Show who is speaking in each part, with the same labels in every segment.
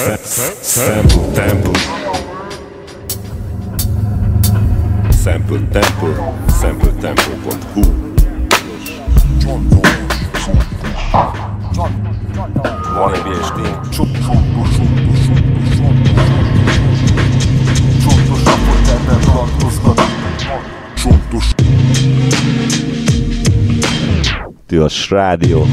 Speaker 1: Sampletempo.hu. Van egy ilyesmi. Tilos Rádió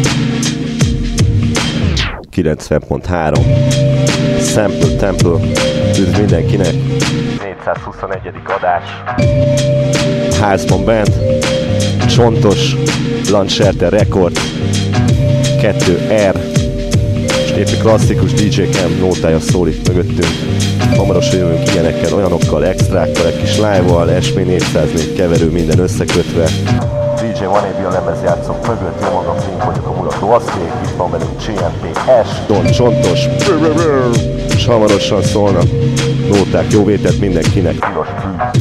Speaker 1: 90.3 Sample Temple. Üdv mindenkinek. 421. adás. Házban bent Csontos Lancserter Record 2R. És éppen klasszikus DJ Cam nótája szól itt mögöttünk. Hamarosan jövünk ilyenekkel, olyanokkal, extrákkal, egy kis live-val, SP404 keverő, minden összekötve. DJ Vanébi a lemezjátszók mögött, én magam Fink vagyok, a mulató aszték, itt van velünk CMP-S, Don Csontos, és hamarosan szólnak nóták, jó vételt mindenkinek. Tilos Fű.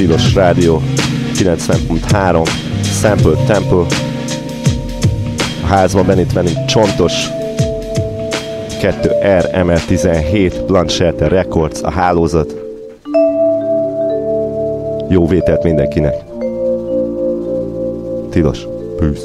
Speaker 1: Tilos Rádió 90.3 Sample Temple. A házban benne itt velünk Csontos, 2RMR17 Blunt Shelter Records, a hálózat. Jó vételt mindenkinek. Tilos, pűz.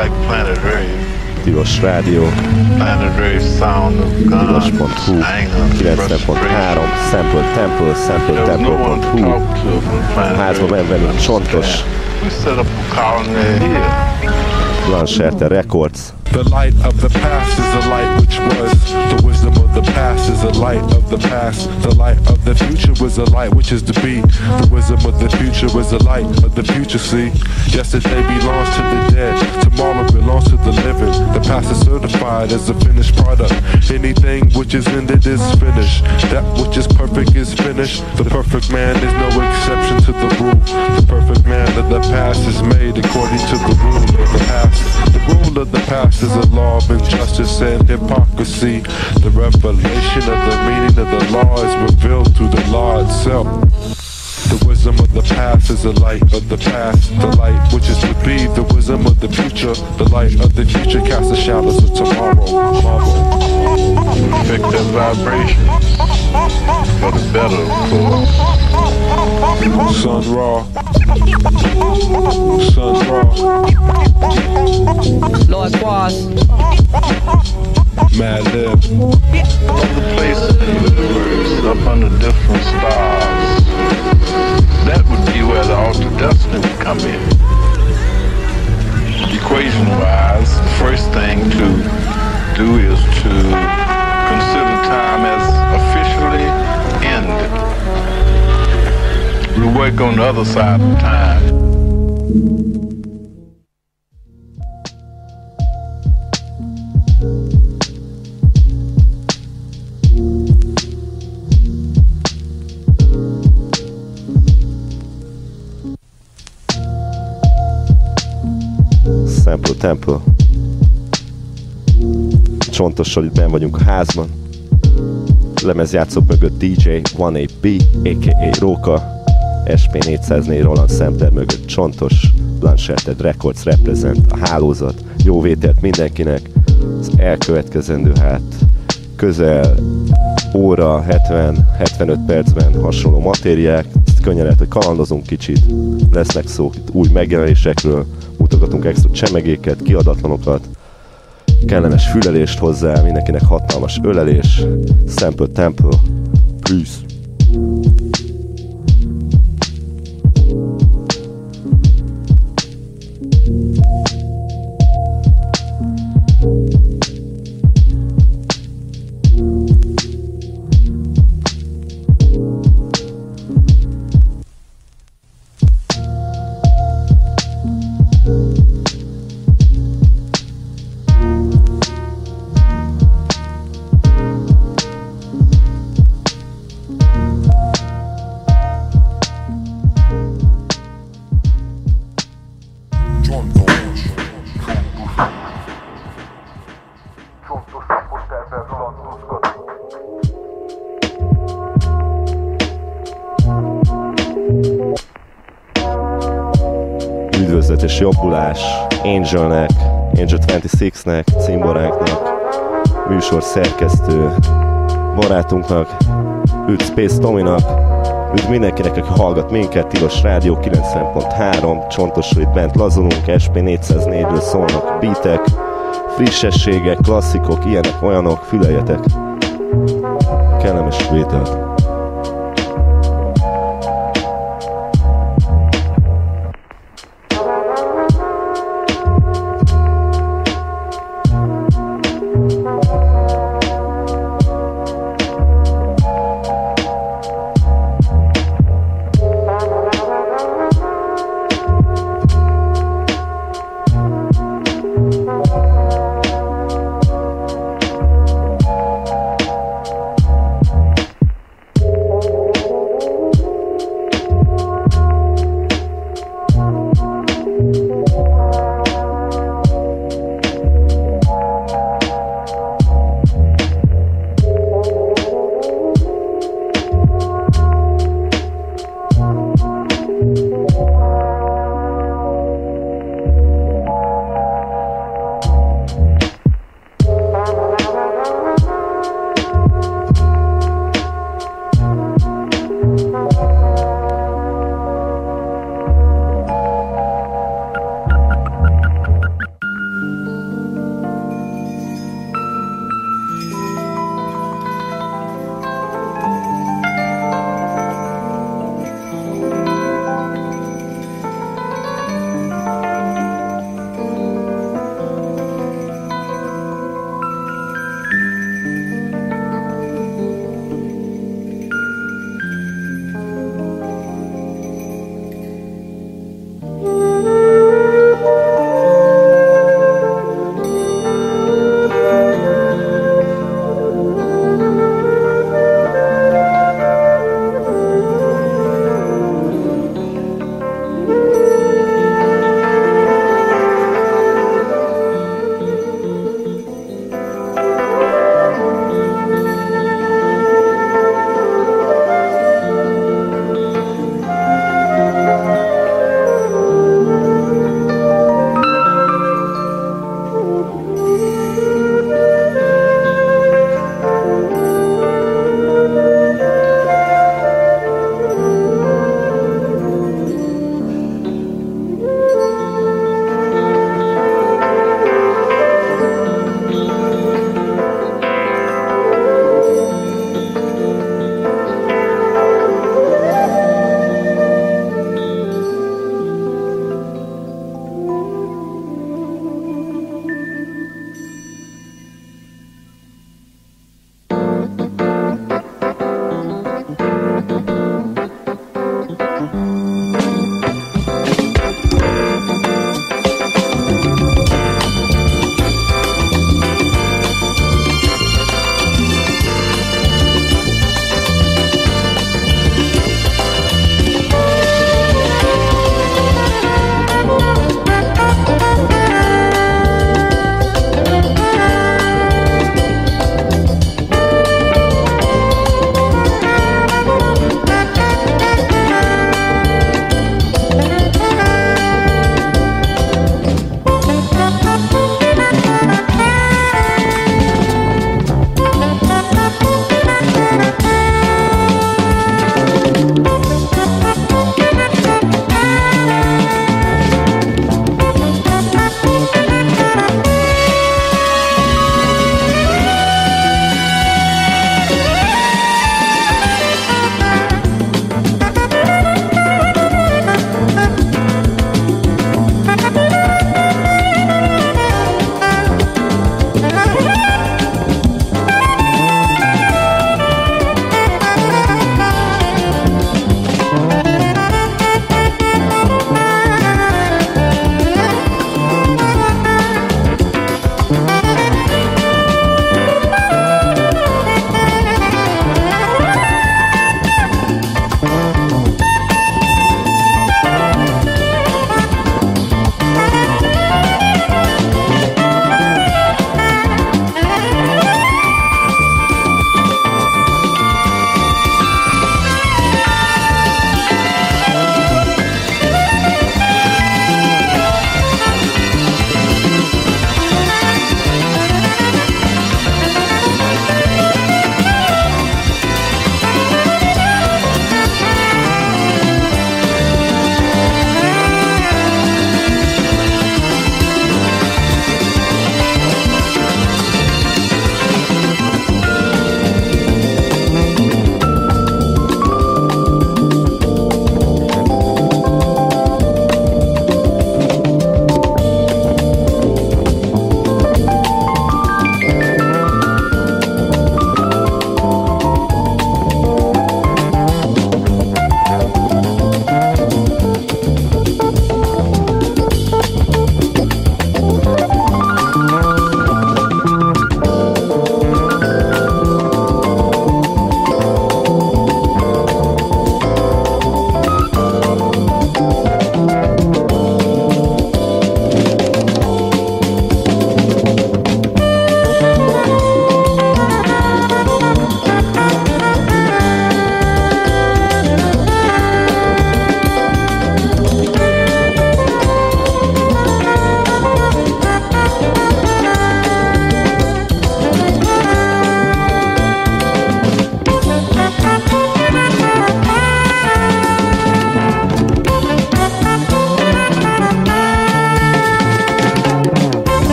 Speaker 2: like Planet Rave.
Speaker 1: Tilos Rádió,
Speaker 2: Planet Rave sound of guns,
Speaker 1: Tilos.hu,
Speaker 2: anger,
Speaker 1: 90.3, Sample Temple, SampleTemple.hu, házba benn velünk Csontos,
Speaker 2: We set up a colony here.
Speaker 1: Blancherte Records.
Speaker 3: The light of the past is the light which was. The wisdom of the past is the light of the past. The light of the future was the light which is to be. The wisdom of the future was the light of the future, see. Yesterday belongs to the dead. Tomorrow belongs to the living. The past is certified as a finished product. Anything which is ended is finished. That which is perfect is finished. The perfect man is no exception to the rule. The perfect man of the past is made according to the rule of the past. The rule of the past is a law of injustice and hypocrisy. The revelation of the meaning of the law is revealed through the law itself. The wisdom of the past is the light of the past. The light which is to be. The wisdom of the future. The light of the future casts the shadows of tomorrow.
Speaker 2: Affect that vibration for the better, of course.
Speaker 3: Sun Ra. Sun Ra.
Speaker 4: Lord Quas.
Speaker 3: Mad Lib.
Speaker 2: Other places in the universe, up under different stars. That would be where the altered destiny would come in. Equation-wise, the first thing to do is to consider time as officially ended. We work on the other side of time.
Speaker 1: Sample Temple. Csontossal itt benn vagyunk a házban. Lemezjátszók mögött DJ 1AB, a.k.a. Róka, SP404 Roland Sampler mögött Csontos, Blanchette Records represent a hálózat. Jó vételt mindenkinek. Az elkövetkezendő közel óra 70-75 percben hasonló matériák. Könnyen lehet, hogy kalandozunk kicsit. Lesznek szók itt új megjelenésekről. Mutogatunk extra csemegéket, kiadatlanokat, kellemes fülelést hozzá, mindenkinek hatalmas ölelés. Sample Temple, peace! Üdvözlet és jobbulás Angelnek, Angel 26-nek, cimboránknak, műsor szerkesztő barátunknak, üdv Space Tominak, üdv mindenkinek, aki hallgat minket, Tilos Rádió 90.3, Csontosról itt bent lazulunk, SP404-ről szólnak beatek, frissességek, klasszikok, ilyenek, olyanok, füleljetek, kellemes vételt.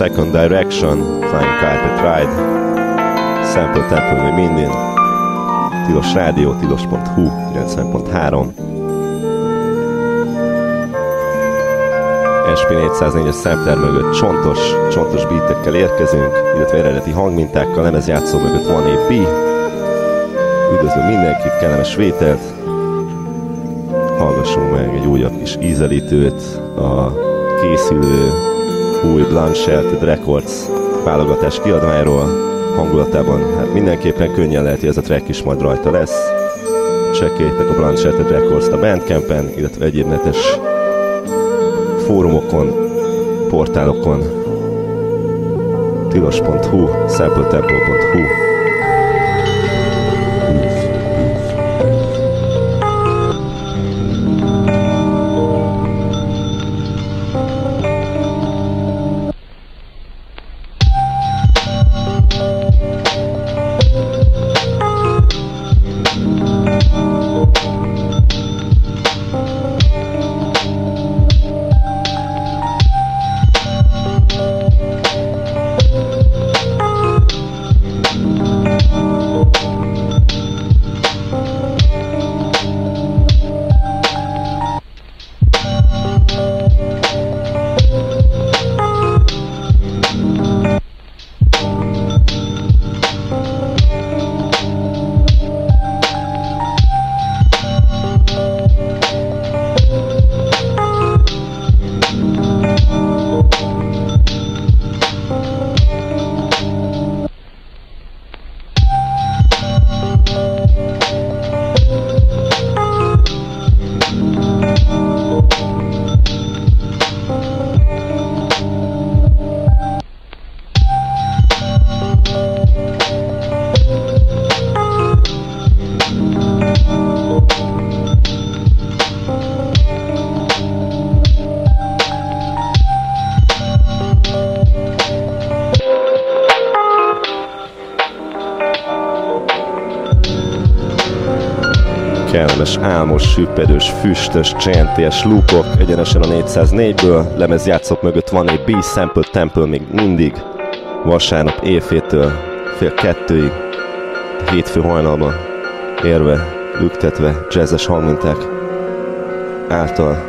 Speaker 1: Second Direction, Flying Carpet Ride, Sample Temple még mindig, Tilos Rádió, tilos.hu, 90.3, SP404-es sampler mögött csontos beatekkel érkezünk, illetve eredeti hangmintákkal, lemezjátszó mögött van AB. Üdvözlöm mindenkit, kellemes vételt! Hallgassunk meg egy újabb kis ízelítőt a készülő új Blunt Records válogatás kiadványról. Hangulatában hát mindenképpen könnyen lehet, hogy ez a track is majd rajta lesz. Csekkéljétek a Blunt Records-t a Bandcampen, illetve egyéb netes fórumokon, portálokon, tilos.hu, sampletemple.hu. Kellemes, álmos, süppedős, füstös, csentés loopok egyenesen a 404-ből, lemezjátszók mögött van egy B-Sample Temple még mindig, vasárnap éjféltől fél 2-ig, hétfő hajnalban érve, lüktetve jazzes hangminták által.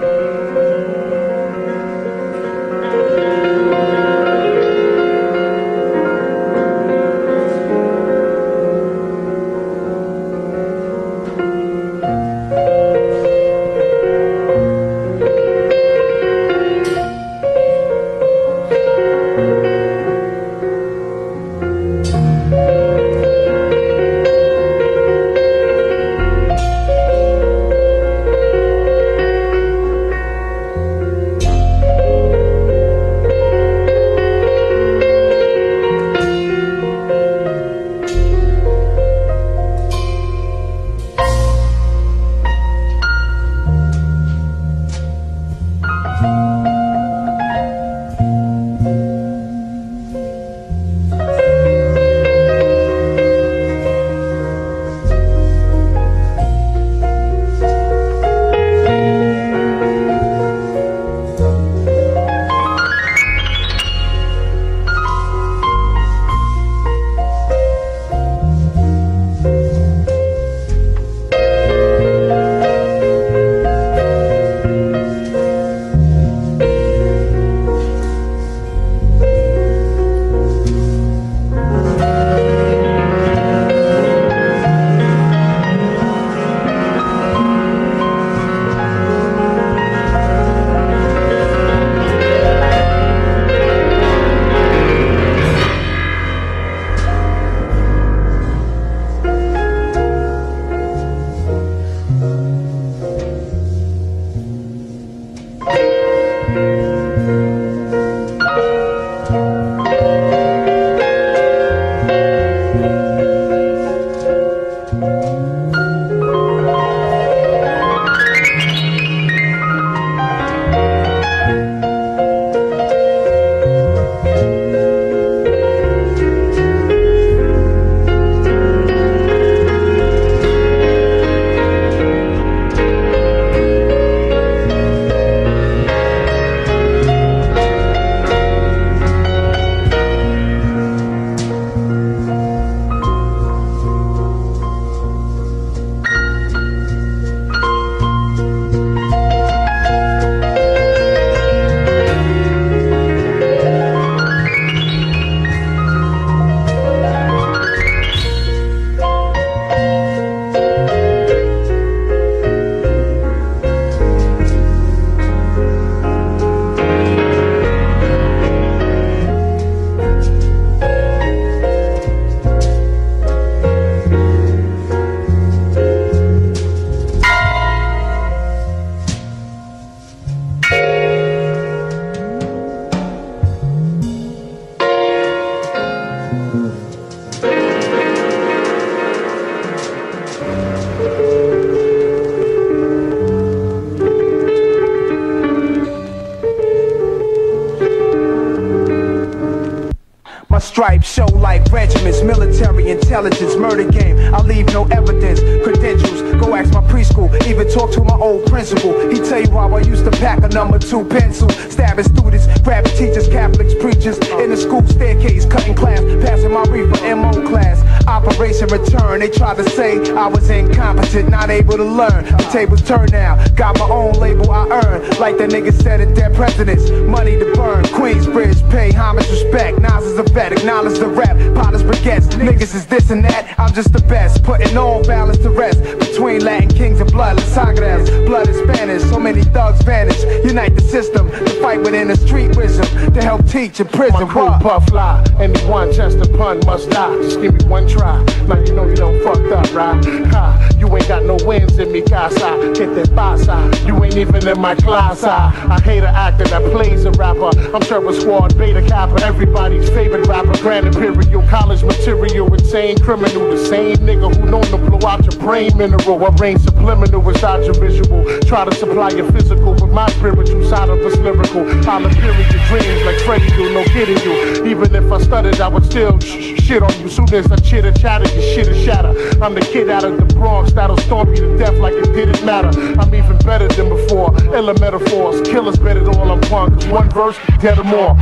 Speaker 4: stripes show like regiments, military intelligence, murder game. I leave no evidence, credentials. Go ask my preschool, even talk to my old principal. He tell you how I used to pack a #2 pencil, stabbing students, grabbing teachers, Catholics, preachers in the school staircase, cutting class, passing my reefer MO class. Operation Return, they tried to say I was incompetent, not able to learn. The tables turn now, got my own label I earn. Like the nigga said at dead presidents, money to burn. Queensbridge, pay homage, respect. Nas is a vet, acknowledge the rap. Potters, baguettes, niggas is this and that. I'm just the best, putting all balance to rest. Between Latin kings and bloodless sangres, blood is Spanish, so many thugs vanish. Unite the system, to fight within the street wisdom, to help teach in prison.
Speaker 5: My crew puff fly, anyone chest to pun must die. Just give me one try, now you know you done fucked up, right? Ha, you ain't got no wins in me, casa. Hit that basa, you ain't even in my class. I hate an actor that plays a rapper. I'm Turbo Squad, Beta Kappa, everybody's favorite rapper. Grand Imperial, college material, insane criminal. The same nigga who known to blow out your brain mineral. Arrange subliminal inside your visual. Try to supply your physical with my spiritual side of this lyrical. I'll appear in your dreams like Freddy do, no kidding you. Even if I stuttered, I would still shit on you. Soon as I chitter chatter, your shit is shatter. I'm the kid out of the Bronx that'll stomp you to death like it didn't matter. I'm even better than before. Illa metaphors, killers bet it all on one. Cause one verse, dead or more.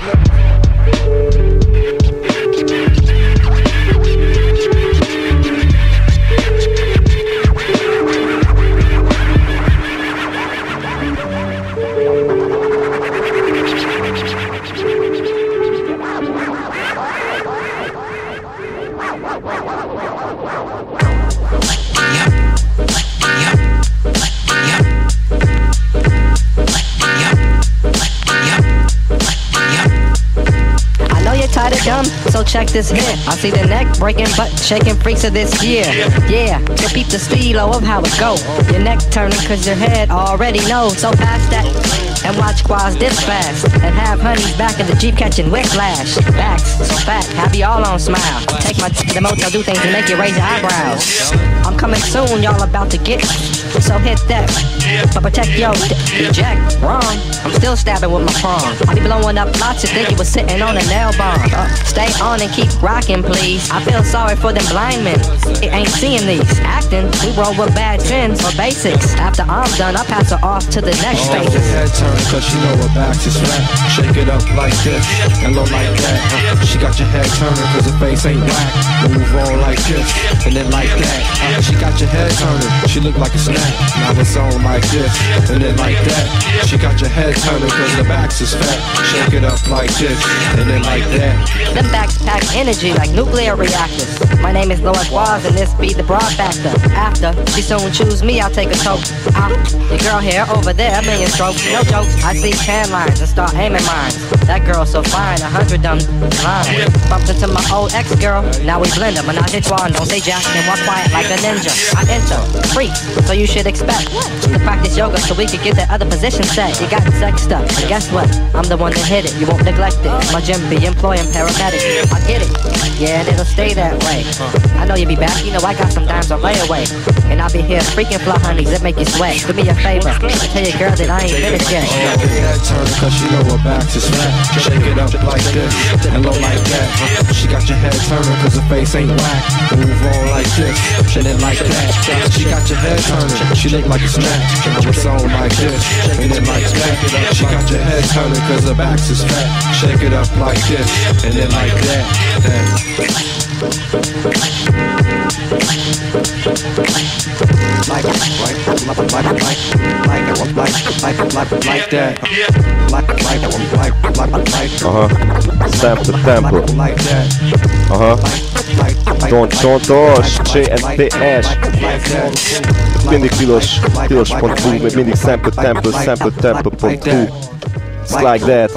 Speaker 6: Dumb, so check this hit. I see the neck breaking, butt shaking freaks of this year. Yeah, so peep the stilo of how it go. Your neck turning cause your head already knows. So pass that and watch quads this fast. And have honeys back in the Jeep catching whiplash. Backs so fat, have you all on smile. Take my to the motel, do things to make you raise your eyebrows. I'm coming soon, y'all about to get. So hit that, but protect your jack. Wrong, I'm still stabbing with my prong. I be blowing up lots, you think you was sitting on a nail bomb. Stay on and keep rocking, please. I feel sorry for them blind men. It ain't seeing these. Acting, we roll with bad trends or basics. After I'm done, I pass her off to the next phase.
Speaker 7: Your head turn, cause she know her back is flat. Shake it up like this, and low like that. She got your head turning, cause her face ain't black. Move on like this, and then like that. She got your head turning, she look like a snack. Now it's on like this, and then like that. She got your head turning, cause the back is fat. Shake it up like this, and then like that.
Speaker 6: Them backs pack energy like nuclear reactors. My name is Lord Waz and this be the broad factor. After she soon choose me, I'll take a toke. Your girl here, over there, a million strokes. No jokes, I see tan lines and start aiming mine. That girl so fine, 100 dumb lines. Bumped into my old ex-girl, now we blend them. Menage a trois, don't say jack and walk quiet like a ninja. I enter, freak, so you should expect to practice yoga so we could get that other position set. You got sexed up, and guess what? I'm the one that hit it, you won't neglect it. My gym be employing paramedics. I get it, yeah, and it'll stay that way. I know you be back, you know I got some dimes on layaway. And I'll be here freaking fly honeys that make you sweat. Do me a favor, tell your girl that I ain't finished yet.
Speaker 7: Head turn, cause she know her back is flat. Shake it up like this, and low like that. She got your head turning, cause her face ain't whack. Move on like this, and then like that. She got your head turning, she look like a snack. Now it's on like this, and then like that. She got your head turning, cause her back is fat. Shake it up like this, and then like that. Like that.
Speaker 1: Sample tempo. Csontos, CSTS. Mindig tilos.hu, még mindig sampletempo.hu. It's like that.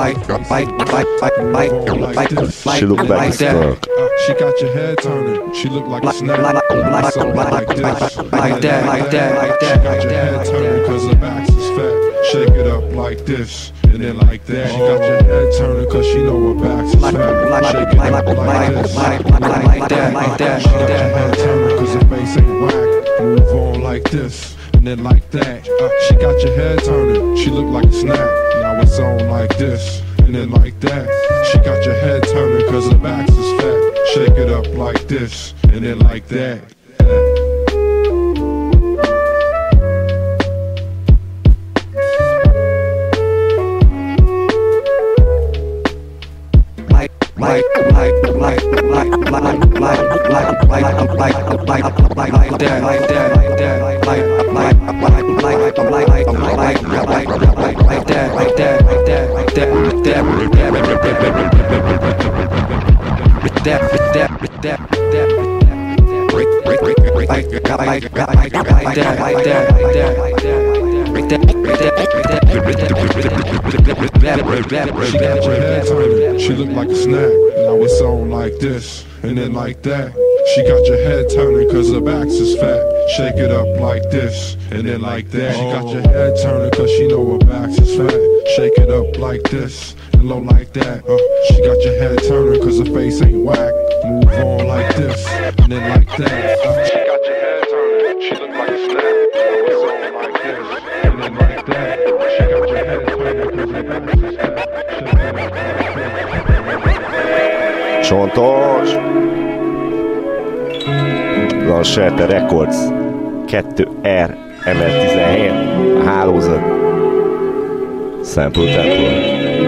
Speaker 1: She look like a star.
Speaker 3: She got your head turning. She look like a snack. Like this.
Speaker 7: Like that.
Speaker 3: She got your head turning cause her back is fat. Shake it up like this. And then like that. She got your head turning cause she know her back is fat. Shake it up like this. Like that. She got your head turning cause her face ain't whack. Move on like this. And then like that. She got your head turning. She look like a snack. Now it's on like this. And and then like that. She got your head turning cause her back is fat. Shake it up like this, and then like that. She looked like a snack. Now it's on like this, and then like that. She got your head turning cause her back is fat. Shake it up like this, and then like that. She got your head turning cause she know her back is fat. Shake it up like this, and low like that. She got your head turning cause her face ain't whack. Move on like this, and then like that. She got your head turning, she look like a snack. Now it's on like this, and then like that. She got your head turning cause her back is fat. Shake it up like this.
Speaker 1: Csontos! Blanchette Records 2R ML17 a hálózat Sample Temple.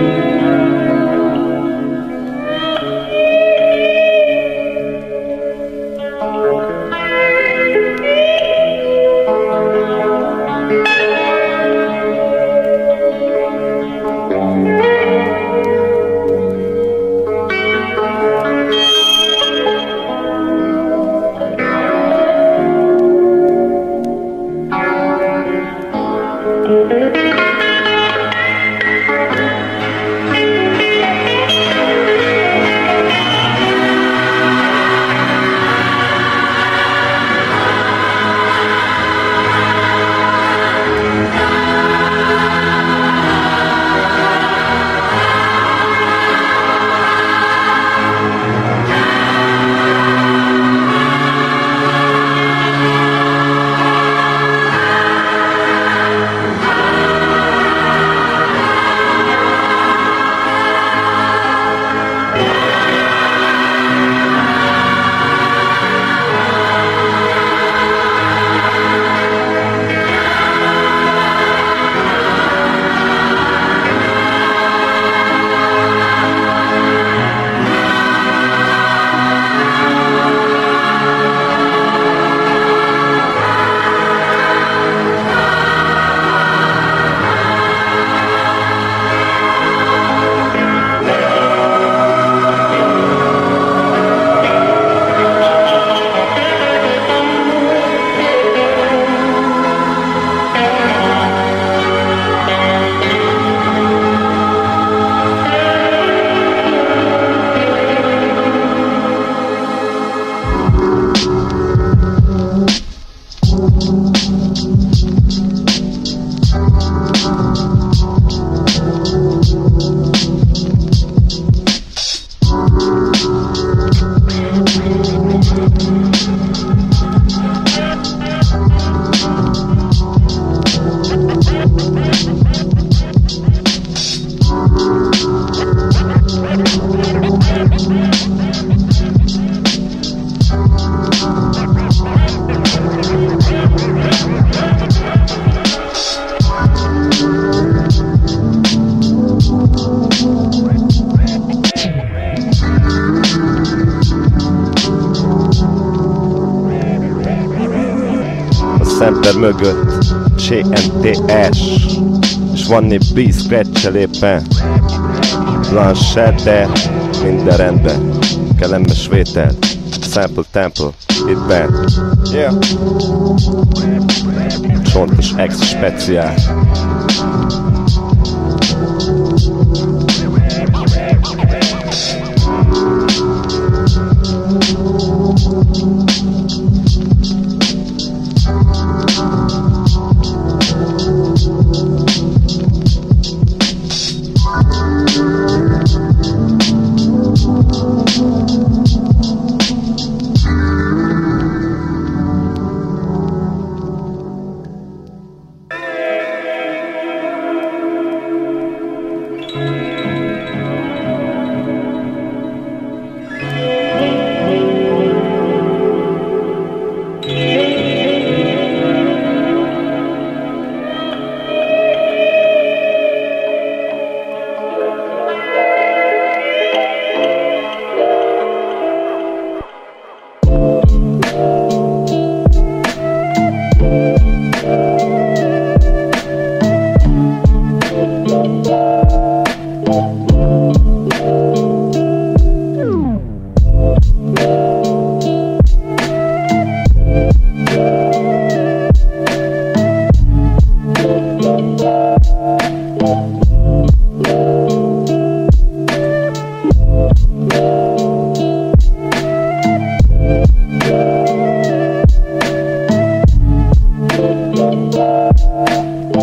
Speaker 1: Sampler mögött CNTS, és van nébb B-scratch-el éppen Blanchette, minden rendben, kellemes vétel, Sample Temple, itt bent, yeah. Csontos X speciál.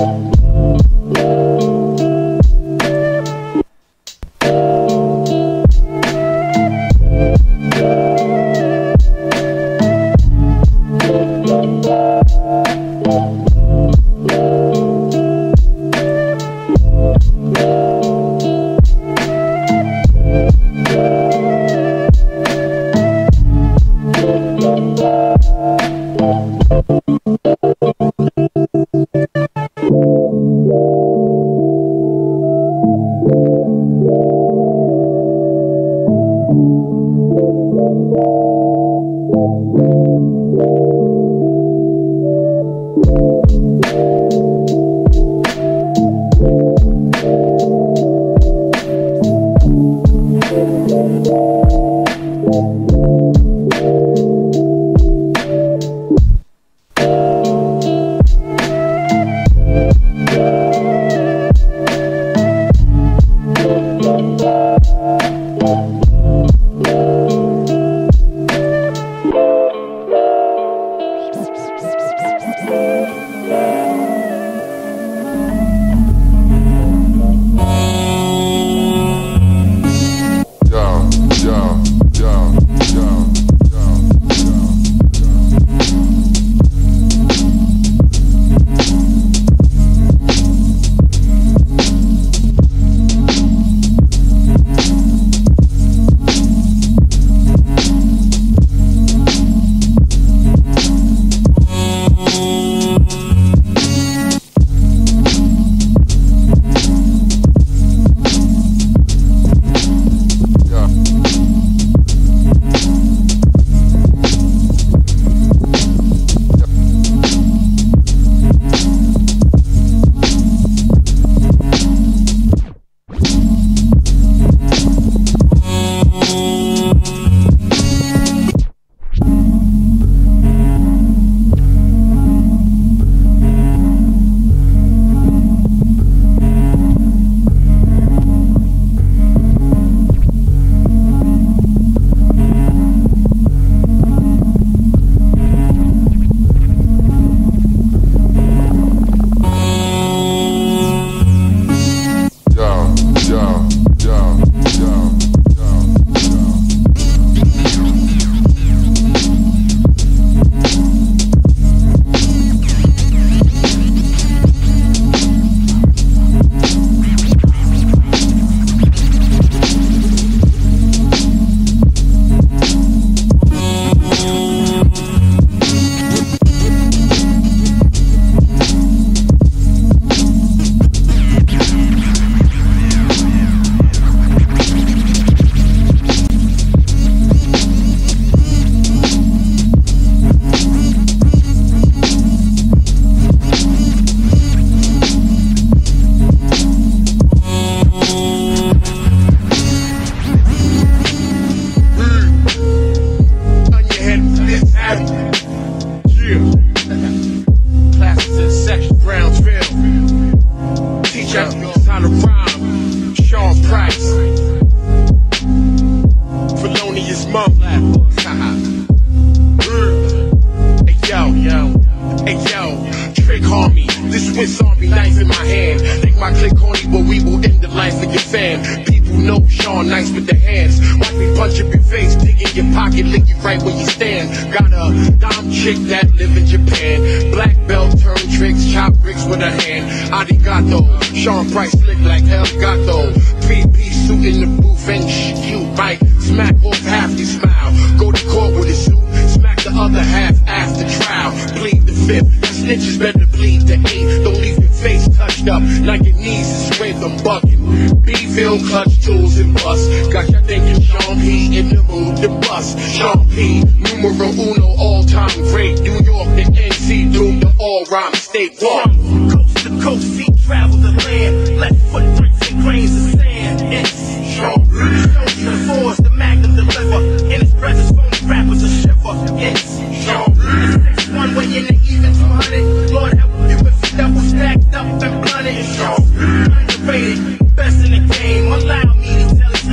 Speaker 8: Best in the game, allow me to tell it.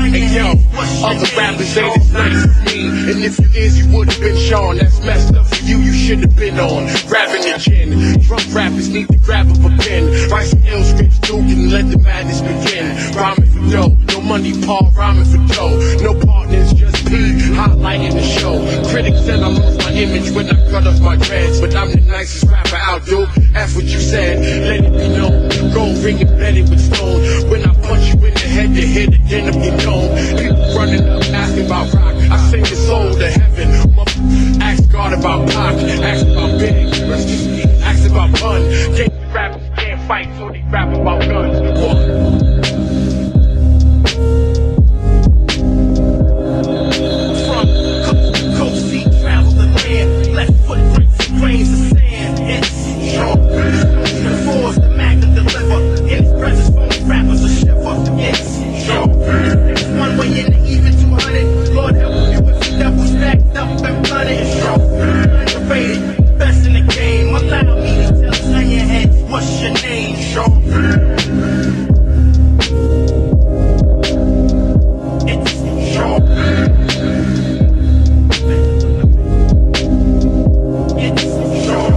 Speaker 5: Hey yo, other rappers ain't as nice as me. And if you is, you would've been Sean. That's messed up for you, you should've been on. Grabbing your chin. Drunk rappers need to grab up a pen. Write some ill scripts, Duke, and let the madness begin. Rhyming for dough, no money, Paul, rhyming for dough. No partners, just P, highlighting the show. Critics said I lost my image when I cut off my dreads. But I'm the nicest rapper out, Duke. That's what you said, let it be known. Gold ring embedded with stone. When I punch you in the head, you hit the end of your dome. People running up, asking about rock. I sing your soul to heaven. Ask God about Pac, ask about Big, ask about Bun. Rappers can't fight, so they rap about guns. From coast to coast, sea travel the land. Left footprints and grains of sand. It's short. The force, the magnet deliver. In its presence, phony rappers a shiver. It's short. It's one way in the even 200. Lord help you if the devil stacked up and blooded. It's short. Underrated, best in the game. Allow me to tell on your heads, what's your name? Short. It's short. It's short.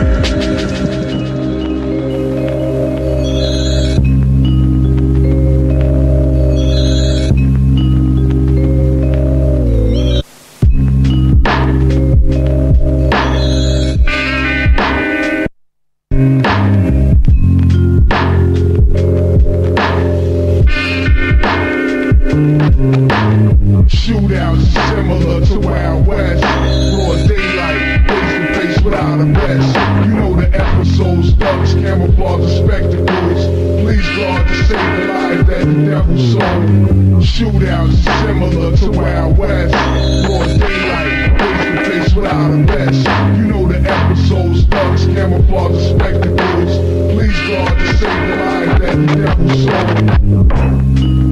Speaker 8: Shootouts similar to Wild West. Broad daylight, face to face without a vest. You know the episodes, thugs, camouflage, and spectacles. Please God to save the life that the devil sold. Shootouts similar to Wild West. Broad daylight, face to face without a vest. You know the episodes, thugs, camouflage, and spectacles. Please God to save the life that the devil sold.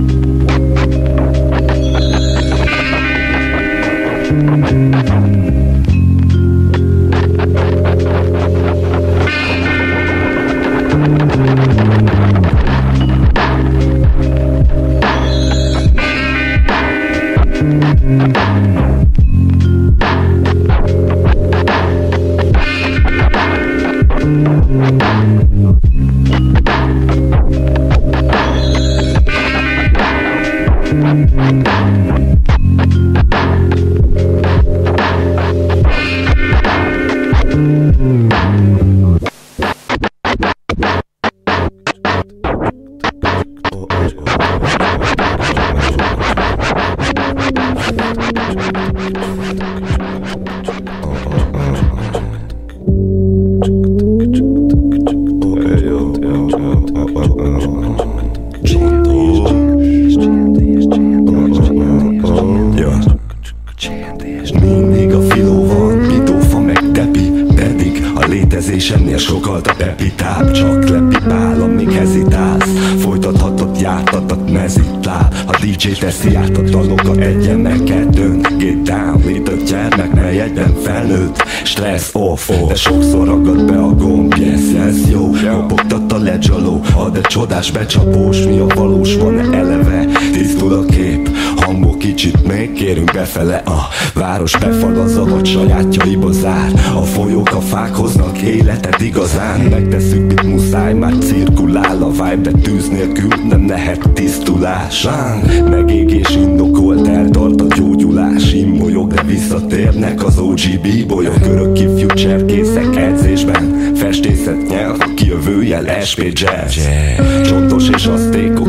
Speaker 9: Ennél sokkal a epitább, csak lepipál, amíg hezitálsz. Folytathatod, jártatod, mezitláb. A DJ teszi át a dalokat, egyen meg kettőn. Get down, mint a gyermek, mely egyben felnőtt. Stressz off, de sokszor ragad be a gomb. Yes, ez jó, kopogtat a lecsaló. Ad egy csodás becsapós, mi a valós, van eleve. Tisztul a kép, hangból kicsit még kérünk befele. A város befalaz, vagy sajátjaiba zár. A folyók, a fák hoznak életed igazán. Megtesszük, mit muszáj, már cirkulál a vibe, de tűz nélkül nem lehet tisztulás. Megégés indokolt, eltart a gyógyulás. Immolyog, de visszatérnek az OG b-bolyok. Örökké future készek edzésben. Festészet nyelv, kijövőjel SP Jazz. Csontos és aztékok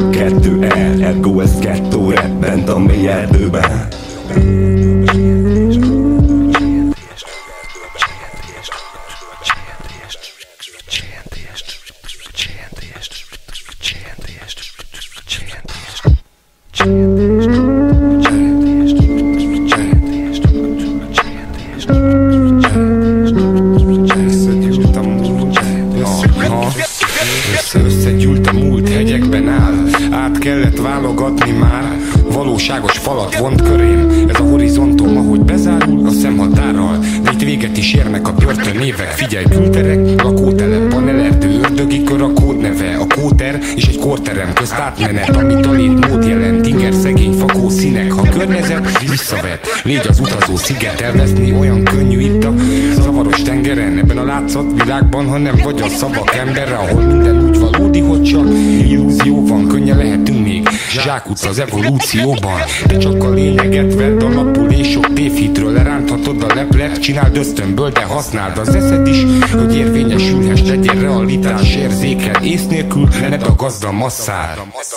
Speaker 9: 2R, ergo ez 2 rap bent a mély erdőben.
Speaker 10: Összegyűlt a múlt, hegyekben áll. Át kellett válogatni már. Valóságos falat vont körém. Ez a horizontom, ahogy bezárul a szemhatárral. De itt véget is érnek a börtönévek. Figyelj, külterek, lakótelep, panelerdő, ördögi kör a kódneve. A kóter és egy kórterem közt átmenet, amit a létmód jelent. Inger szegény fakó színek, ha környezet visszavet. Légy az utazó sziget, elveszni olyan könnyű itt a zavaros tengeren. Ebben a látszat világban, ha nem vagy a szavak emberre, ahol minden úgy valódi, hogy csak illúzió van. Könnyen lehetünk még zsákutca az evolúcióban, de csak a lényeget vedd alapul, és sok tévhitről leránthatod a leplet. Csináld ösztönből, de használd az eszed is, hogy érvényesülhess, legyen realitás érzékel. Ész nélkül ne dagazd a masszát.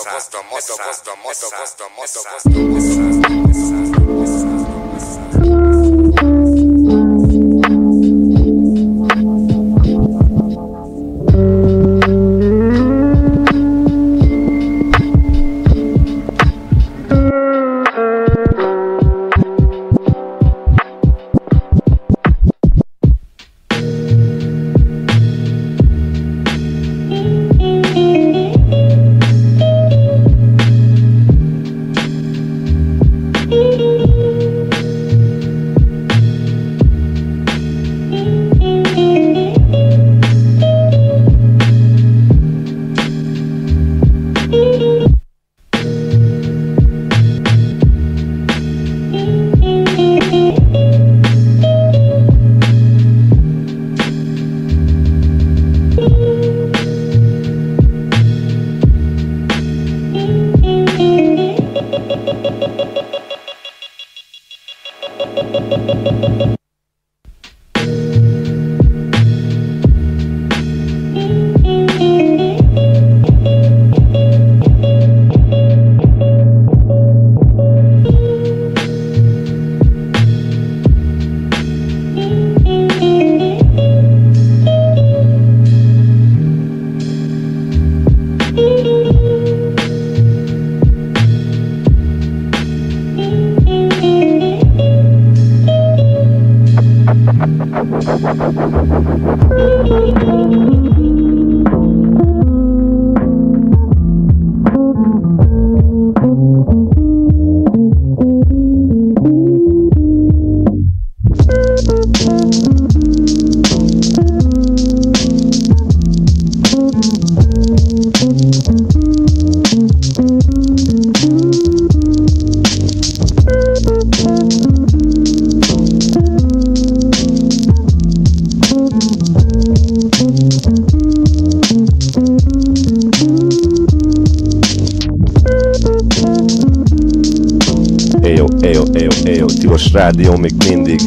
Speaker 1: Tilos rádió még mindig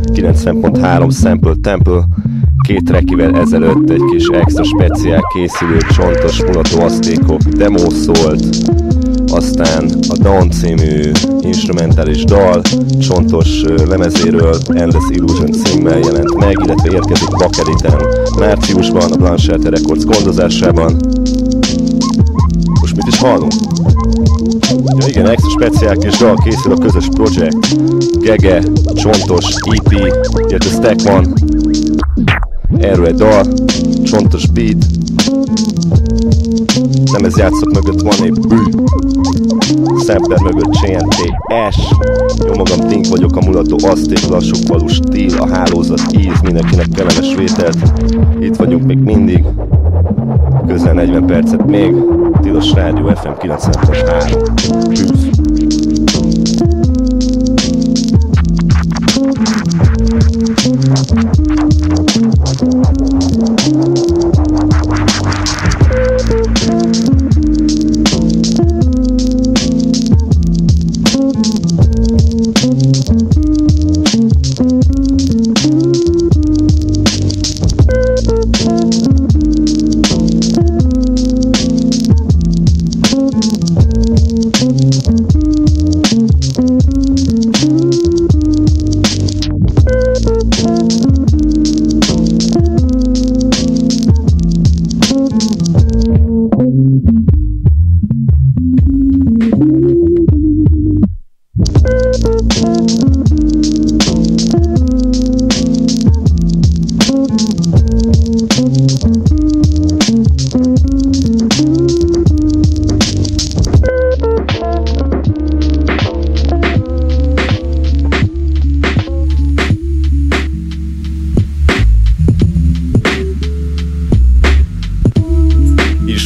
Speaker 1: 90.3 Sample Temple. 2 trackivel ezelőtt egy kis extra speciál készülő csontos mulató asztékok demo szólt. Aztán a Dawn című instrumentális dal csontos lemezéről Endless Illusion címmel jelent meg, illetve érkezik Bakeliten márciusban a Blanchette Records gondozásában. Most mit is hallunk? Ja igen, extra speciál kis dal készül a közös projekt. Gege, csontos, EP, illetve Stack van. Erről egy dal, csontos beat. Nem ez játszok mögött van egy bű. Sampler mögött CNTS. Jó magam Tink vagyok, a mulató aszték, lassú falu stíl, a hálózat íz, mindenkinek kellemes vételt. Itt vagyunk még mindig. Közel 40 percet még. Tilos Rádió FM 90.3. Tűz.
Speaker 11: Thank you.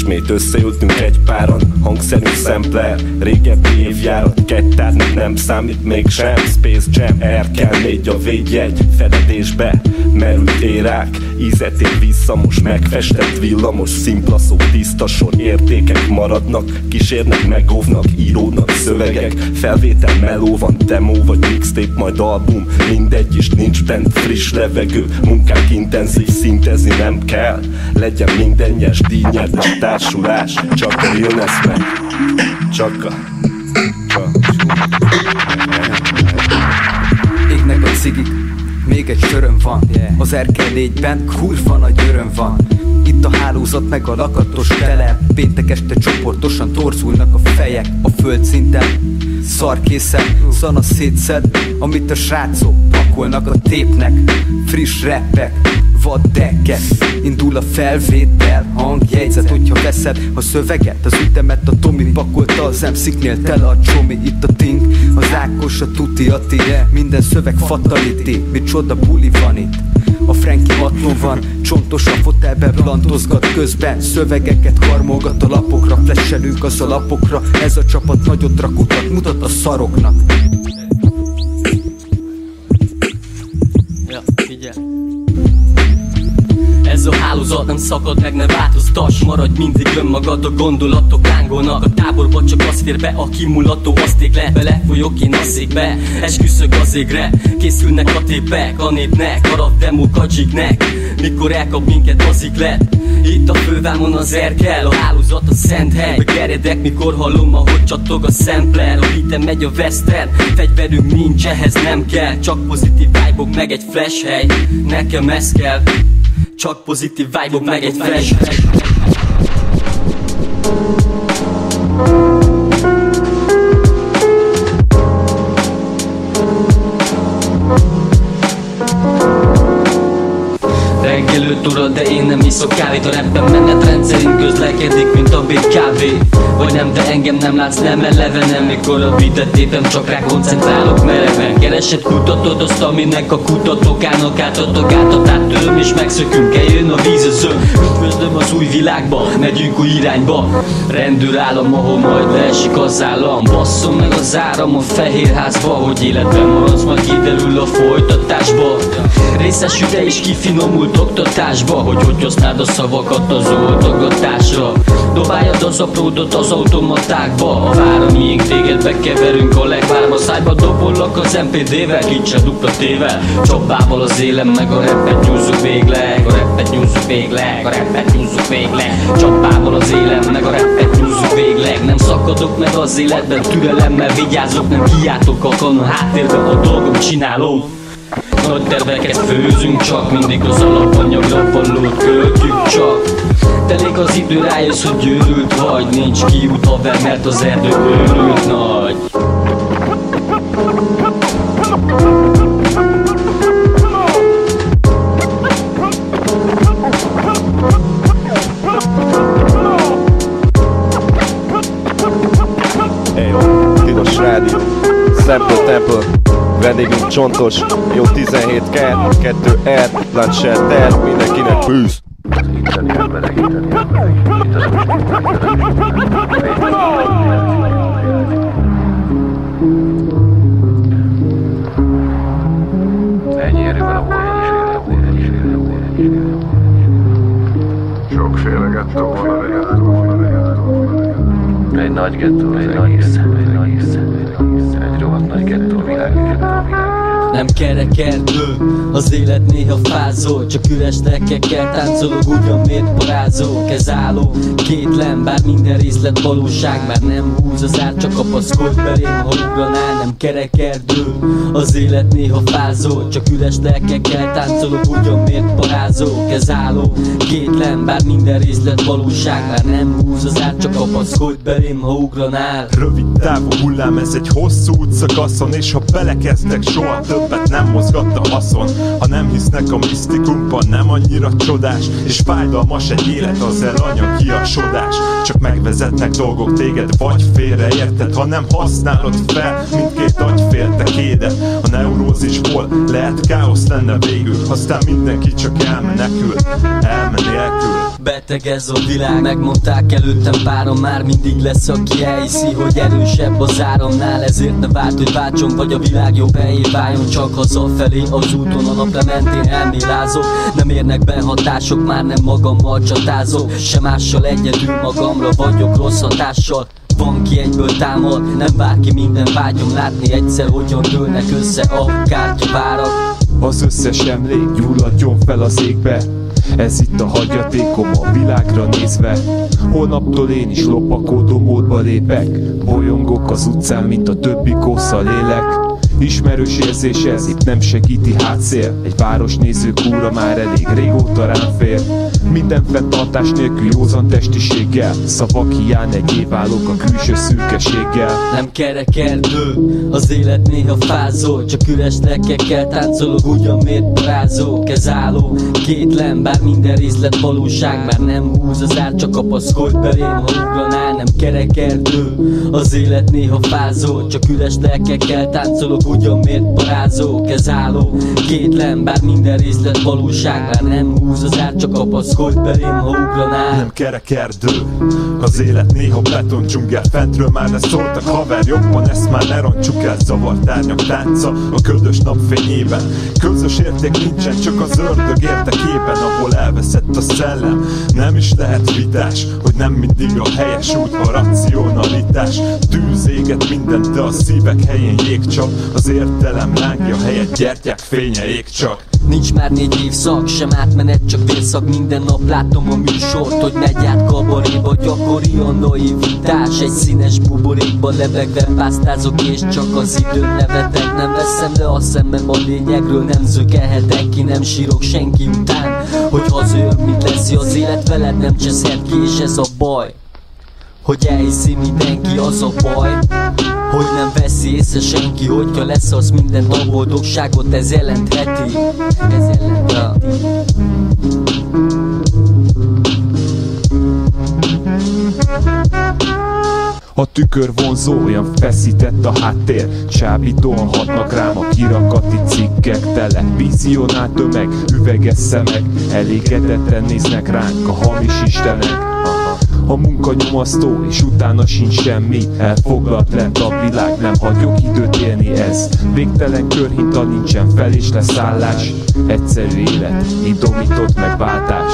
Speaker 1: Ismét összejöttünk egy páran, hangszerű szempler, régebbi évjárat, kettárnak nem számít mégsem. Space Jam, RK4 a védjegy, fedezésbe merült érák, ízet ér vissza, most megfestett villamos, szimpla szó, tiszta sor, értékek maradnak, kísérnek, megóvnak, íródnak szövegek, felvétel, meló van, demo vagy mixtape, majd album, mindegy is nincs bent, friss levegő, munkák intenzív, szintezni nem kell, legyen mindennyes, díjnyertes társulás, csak a realness meg, csak
Speaker 11: égnek a cigik, még egy söröm van, az RK4-ben kurva nagy öröm van. Itt a hálózat meg a lakatos telep, péntek este csoportosan torzulnak a fejek a földszinten. Szarkészen, szana szétszed, amit a srácok pakolnak a tépnek. Friss rappek, vaddekkek, indul a felvétel, hangjegyzet. Hogyha veszed a szöveget, az ütemet, a Tomi pakolta az MC-knél tele a csomi. Itt a Ting, az Ákos, a Tuti, a Tire, minden szöveg fatality, micsoda buli van itt. A Frankie matlón van, csontos a fotelbe blantozgat közben, szövegeket harmolgat a lapokra, flesselünk az a lapokra. Ez a csapat nagyot rakutat, mutat a szaroknak.
Speaker 12: Ja, figyelj. Ez a hálózat nem szakad meg, ne változtass, maradj mindig önmagad, a gondolatok lángolnak a táborba, csak az fér be, a kimulató aszték le. Belefolyok én a székbe, esküszök az égre, készülnek a tépek a népnek, a rap demók a dzsiknek, mikor elkap minket az iklet. Itt a fővámon az erkel, a hálózat a szent hely. Begeredek, mikor hallom, ahogy csattog a szempler. A beaten megy a western, fegyverünk nincs, ehhez nem kell, csak pozitív vibe-ok meg egy flash hely. Nekem ez kell, csak pozitív vibe-ok meg egy flash hely. Reggel 5 óra, de én nem iszok kávét. A rapben menetrend szerint közlekedik, mint a BKV. Vagy nem, de engem nem látsz, nem elevenem. Mikor a beatet tépem, csak rá koncentrálok mereven. Keresed, kutatod azt, aminek a kutatók állnak át. A tagát átölöm és megszökünk, eljön a vízöző. Üdvözlöm az új világba, megyünk új irányba. Rendőrállam, ahol majd leesik az állam. Basszom meg az áram a fehérházba, hogy életben maradsz, majd kiderül a folytatásba. Részesülj de is kifinomult oktatásba, hogy használd a szavakat az oldogatásra. Dobáljad az apródot az automatákba, a vár a miénk, téged bekeverünk a legvárba. Szájba dobollak az MPD-vel, kincse dupla tével. Csapával az élem, meg a rappet nyúzzuk végleg. A rappet nyúzzuk végleg, a rappet nyúzzuk végleg. Csapával az élem, meg a rappet nyúzzuk végleg. Nem szakadok meg az életben, türelemmel vigyázok, nem kiáltok a kanon háttérben, a dolgom csinálom. Nagy terveket főzünk, csak mindig az alapanyagra valót költjük csak. Telik az idő, rájössz, hogy őrült vagy. Nincs kiút haver, mert az erdő őrült nagy.
Speaker 1: Eyo, Tilos Rádió, Sample Temple, vendégünk Csontos, jó 17 K, 2 R, Plancher Ter, mindenkinek bűz!
Speaker 2: Ennyi erő van, ahol sokféle gettó van, egy nagy gettó, egy rohadt nagy gettó,
Speaker 12: Nem kerek erdő, az élet néha fázol. Csak üres lelkekkel táncolok, ugyan miért parázol. Kezáló, kétlen, bár minden részlet valóság. Már nem húz az át, csak a paszkodj belém, ha ugranál. Nem kerek erdő, az élet néha fázol. Csak üres lelkekkel táncolok, ugyan miért parázol. Kezáló, kétlen, bár minden részlet valóság. Már nem húz az át, csak a paszkodj belém, ha ugranál.
Speaker 13: Rövid távú hullám, ez egy hosszú útszakaszon, és ha belekezdek, soha többet nem mozgat a haszon. Ha nem hisznek a misztikumban, nem annyira csodás, és fájdalmas egy élet, az elanyagiasodás. Csak megvezetnek dolgok téged, vagy félreérted, ha nem használod fel mindkét agyféltekédet. A neurózisból lehet káosz lenne végül, aztán mindenki csak elmenekül, elmen nélkül.
Speaker 12: Beteg ez a világ, megmondták előttem párom, már mindig lesz, aki elhiszi, hogy erősebb az áramnál. Ezért ne várt, hogy váltson, vagy a világ jobb helyé váljon. Csak hazafelé az úton, a naplementén elmélázok. Nem érnek be hatások, már nem magammal csatázok. Se mással, egyedül magamra vagyok rossz hatással. Van ki egyből támad, nem vár ki minden vágyom. Látni egyszer, hogyan dőlnek össze a kártyavárak.
Speaker 13: Az összes emlék gyulladjon fel az égbe. Ez itt a hagyatékom a világra nézve. Holnaptól én is lopakodó módba lépek. Bolyongok az utcán, mint a többi kossza lélek. Ismerős érzés ez, itt nem segíti hátszél. Egy városnéző kúra már elég régóta rám fér. Minden fenntartás nélkül józan testiséggel. Szavak hiány egyéb állok a külső szürkeséggel.
Speaker 12: Nem kerek erdő, az élet néha fázol. Csak üres lekekkel táncolok, ugyan miért parázol. Ez álló, kétlem, bár minden részlet valóság. Már nem húz az ár, csak kapaszkodj belém, ha ugranál. Nem kerek erdő, az élet néha fázol. Csak üres lelkekkel táncolok, ugyan miért parázol. Ez álló, kétlem, bár minden részlet valóság. Már nem húz az ár, csak kapaszkodj belém, ha ugranál.
Speaker 13: Nem kerek erdő, az élet néha beton dzsungel. Fentről már ne szóltak, haver, jobban ezt már ne rontsuk el. Zavart árnyak tánca a ködös napfényében. Közös érték nincsen, csak az ördög érdekében. Ahol elveszett a szellem, nem is lehet vitás, hogy nem mindig a helyes út a racionalitás. Tűz éget mindent, de a szívek helyén jégcsap. Az értelem lángja helyett gyertyák fénye ég csak.
Speaker 12: Nincs már 4 évszak, sem átmenet, csak vérszak. Minden nap látom a műsort, hogy megy át kabaréba. Gyakori a naivitás, egy színes buborékba lebegve pásztázok, és csak az időn nevetek. Nem veszem le a szemem a lényegről, nem zökelhetek ki, nem sírok senki után, hogy hazajön, mit lesz az élet veled, nem cseszhet ki, és ez a baj, hogy elhiszi mindenki, az a baj, hogy nem veszi észre senki, hogyha lesz az mindent, a boldogságot ez jelentheti. Ez jelentheti.
Speaker 13: A tükör vonzó, olyan feszített a háttér. Csábítóan hatnak rám a kirakati cikkek. Tele vizionál tömeg, üveges szemek. Elégedetten néznek ránk a hamis istenek. A munka nyomasztó, és utána sincs semmi. Elfoglalt lett a világ, nem hagyok időt élni ez. Végtelen körhinta, nincsen fel és leszállás. Egyszerű élet, idomított megváltás.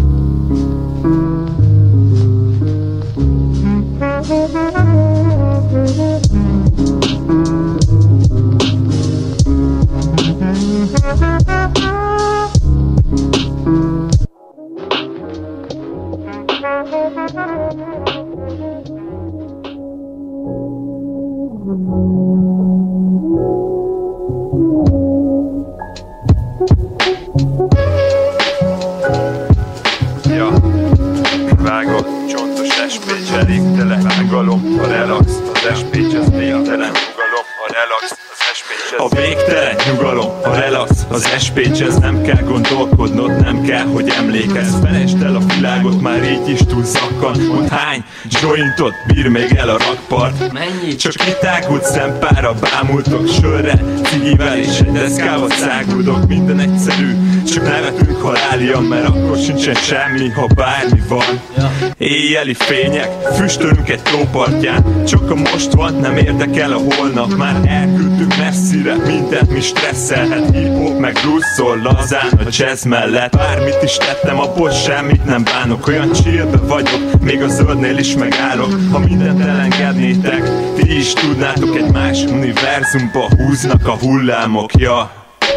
Speaker 13: Ja, vágott, csontos espécs, elégtelen vágalom, a relax, az espécs, az végtelen nyugalom, a relax, az espécs, a végtelen nyugalom, a relax, az espécs, ez nem kell gondolkodnod, nem kell, hogy emlékezz. Felejtsd el a világot, már így is túl zakkan. Mondd hány jointot bír még el a rakpart.
Speaker 12: Mennyi?
Speaker 13: Csak kitágult szempára bámultok sörre, cigivel és egy deszkával száguldok. Minden egyszerű, csak nevetünk halálian, mert akkor sincsen semmi, ha bármi van. Éjjeli fények, füstölünk egy tópartján. Csak a most van, nem érdekel a holnap. Már elküldtünk messzire, mindent mi stresszelhet. Hip-hop meg blues szól lazán a jazz mellett. Bármit is tettem, abból semmit nem bánok. Olyan chillbe vagyok, még a zöldnél is megállok. Ha mindent elengednétek, ti is tudnátok, egy más univerzumba húznak a hullámok, ja.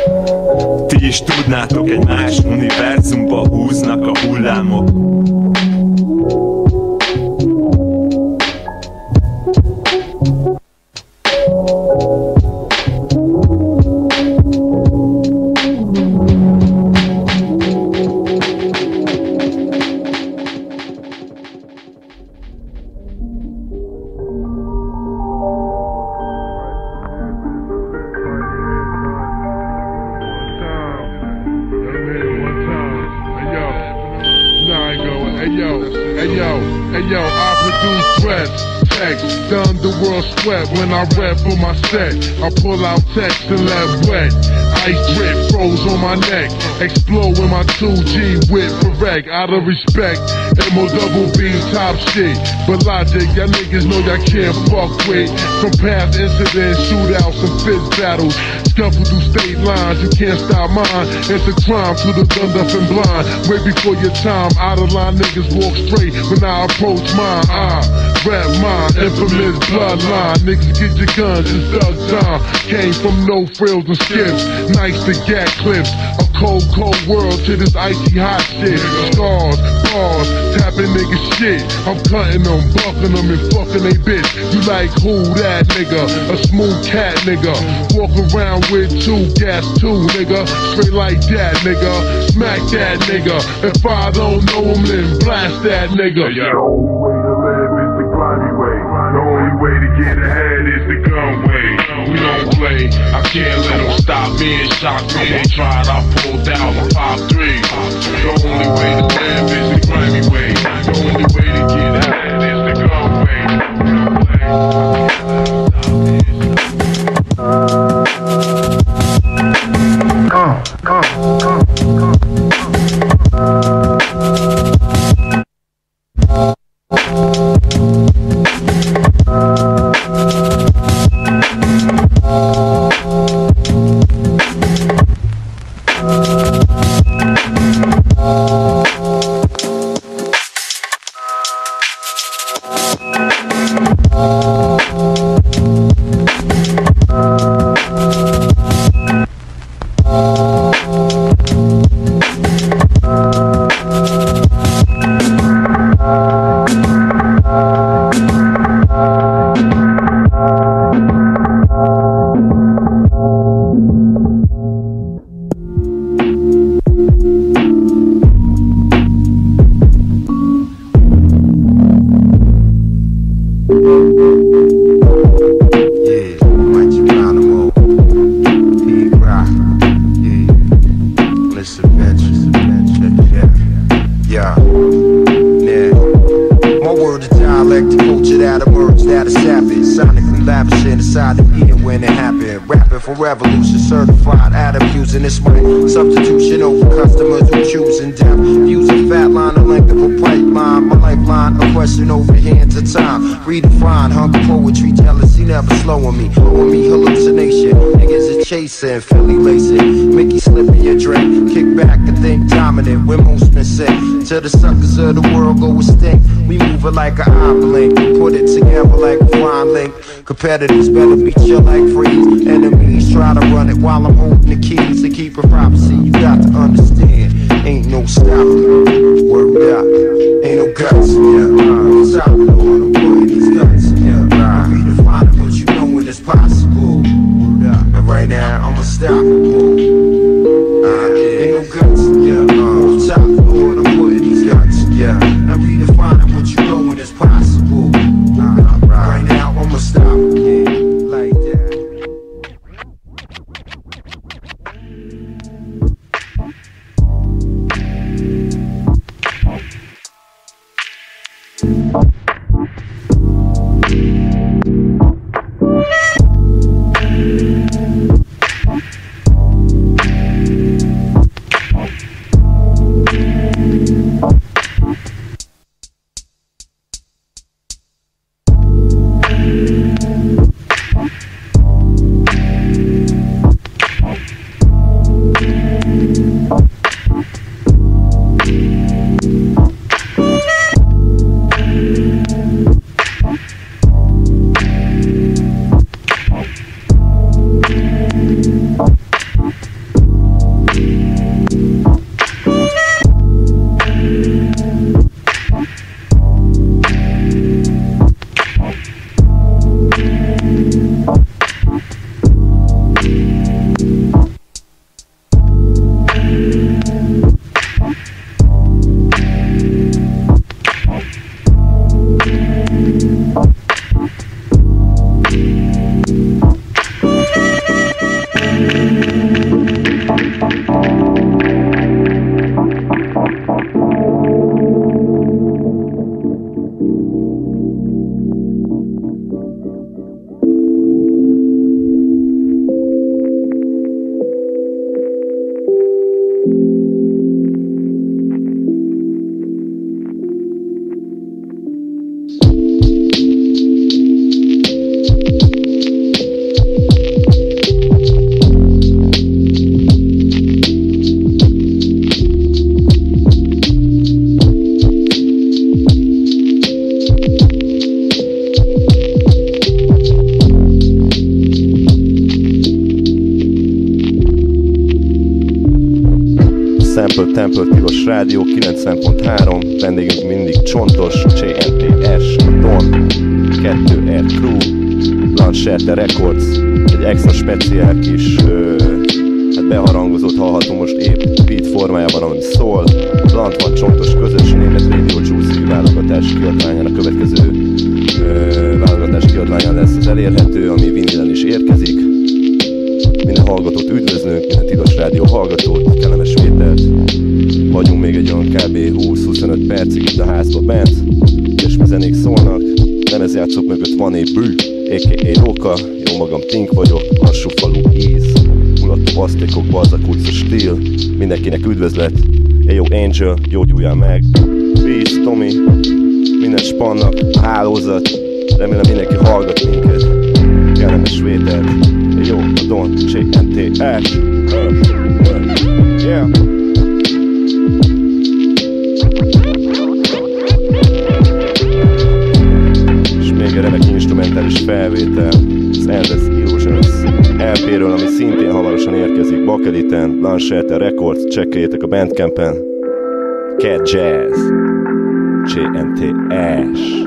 Speaker 13: Ti is tudnátok, egy más univerzumba húznak a hullámok.
Speaker 8: Hey yo, I produce threats. respect. The underworld sweat when I rap for my set. I pull out text and let wet. Ice drip froze on my neck. Explode with my 2G whip correct. Out of respect, MO-double-B top shit. But logic, y'all niggas know y'all can't fuck with. From past incidents, shootouts and fist battles. Scuffle through state lines, you can't stop mine. It's a crime to the gunned up and blind. Way before your time, out of line niggas walk straight when I approach mine. Rap mine, infamous bloodline. Niggas get your guns, it's Doug time. Came from no frills and skips, nice to gat clips. A cold, cold world to this icy hot shit. Scars, bars, tapping niggas shit. I'm cutting them, bucking them and fucking they bitch. You like who that nigga? A smooth cat nigga. Walk around with 2 gas 2 nigga. Straight like that nigga. Smack that nigga. If I don't know him then blast that nigga.
Speaker 2: The only way to live is the grimy way. The only way to get ahead is the gun way. We don't play, I can't let them stop me and shock me. They tried, I pulled out my 5-3. The only way to live is the grimy way. The only way to get ahead is the gun way. We don't
Speaker 14: revolution certified at abusing this mic. Substitution over customers who choosing death. Using fat line, the length of a pipeline. My lifeline, oppression over hands of time. Redefine hunger, poetry, jealousy never slowing me. Blowing me hallucination. Niggas is chasing, Philly lacing. Mickey slipping your drink. Kick back and think dominant when most been sick. Till the suckers of the world go extinct. We move it like an eye blink. Put it together like a fine link. Competitors better be chill like freeze. Enemies try to run it while I'm holding the keys to keep a prophecy. You got to understand, ain't no stopping. Word up, ain't no guts. Yeah, what's up? I'm putting these guts. Yeah, I'm redefining what you know when it's possible. And right now I'm unstoppable. Ain't no guts. Yeah, what's up? I'm putting these guts. Yeah, I'm redefining what you know when it's possible. Right now I'm unstoppable. Yeah, like that.
Speaker 1: Rádió 90.3, vendégünk mindig Csontos, CNTS, Don, 2R Crew, Blanchette Records, egy extra speciál kis beharangozott hallható most épp beat formájában, ami szól. Blant van Csontos közös német Radio Juicy válogatás kiadványán, a következő válogatás kiadványán lesz az elérhető, ami vinilen is érkezik. Minden hallgatót üdvözlünk, minden Tilos Rádió hallgatót, kellemes vételt. Vagyunk még egy olyan kb. 20-25 percig itt a házba bent, és zenék szólnak. Lemezjátszók mögött van egy Bű, a.k.a. Róka, jó magam Tink vagyok, lassú falu íz, mulattó basztékok, balzak utca stíl, mindenkinek üdvözlet, jó Angel, gyógyuljál meg, Peace, Tomi, minden spannak, a hálózat, remélem mindenki hallgat minket, kellemes vételt, jó, a Don, CNTS, yeah. Remek instrumentális felvétel az Endless Illusions LP-ről, ami szintén hamarosan érkezik Bakeliten, Blanchette Records, csekkeljétek a Bandcampen. Cat Jazz, CNTS.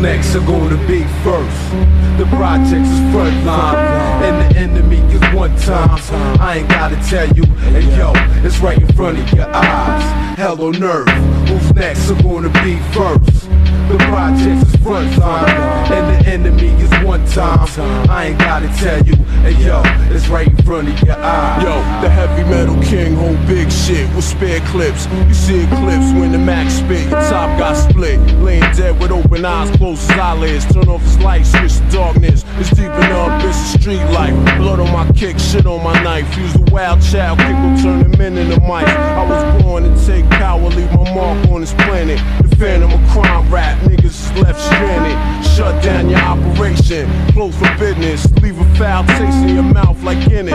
Speaker 15: next are gonna be first? The projects is front line, and the enemy is one time. I ain't gotta tell you, and yo, it's right in front of your eyes. Hell on earth, who's next are gonna be first? The projects is front line, and the enemy is one time. I ain't gotta tell you, and yo, it's right in front of your eyes.
Speaker 16: Yo, the heavy metal king hold big shit with spare clips. You see clips when the Mac spit, your top got split. Laying dead with open eyes, closed his eyelids. Turn off his lights, switch to darkness. It's deep in the abyss of street life. Blood on my kick, shit on my knife. Use the wild child, kick will turn him into mice. I was born to take power, leave my mark on this planet. The phantom of crime rap, niggas is left stranded. Shut down your operation, close for business. Leave a foul taste in your mouth like Guinness.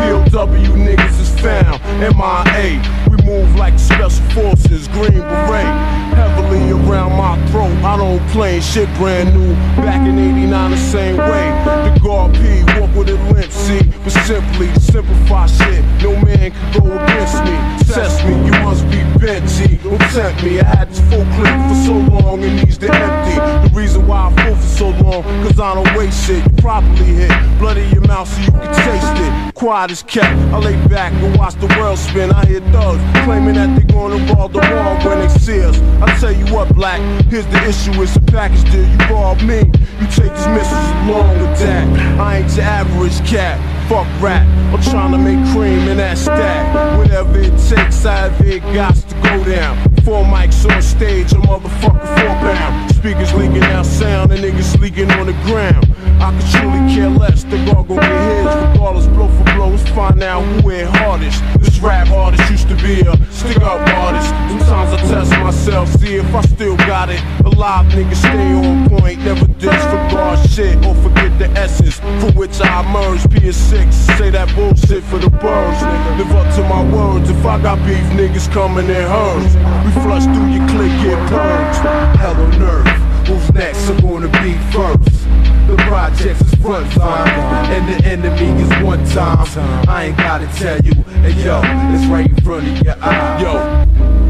Speaker 16: POW niggas is found, MIA. We move like special forces, Green Beret. Heavily around my throat, I don't play shit brand new. Back in 89 the same way. The guard P, walk with a limp, see. But simply, to simplify shit, no man can go against me. Test me, you must be bent, G. Don't tempt me, I had this full clip for so long, it needs to empty. The reason why I full for so long, cause I don't waste shit. You properly hit, blood in your mouth so you can taste it. Quiet as kept, I lay back and watch the world spin. I hear thugs claiming that they gonna rob the wall when they see us. I tell you what, black, here's the issue, it's a package deal. You rob me, you take these missiles along with that. I ain't your average cat, fuck rap. I'm trying to make cream in that stack. Whatever it takes, however it got to go down. 4 mics on stage, a motherfucker 4 pound. Speakers leaking out sound and niggas leaking on the ground. I could truly care less, the guard gon' get his. Regardless, blow for blow, let's find out who hit hardest. This rap artist used to be a stick up artist. Sometimes I test myself, see if I still got it. A lot of niggas stay on point, never disregard shit or forget the essence for which I emerge. PS6, say that bullshit for the birds. Live up to my words, if I got beef, niggas coming in herds. We flush through your clique, get purged. Hell on earth, who's next are gonna be first? The projects is front line, and the enemy is one time. I ain't gotta tell you, and yo, it's right in front of your eye. Yo.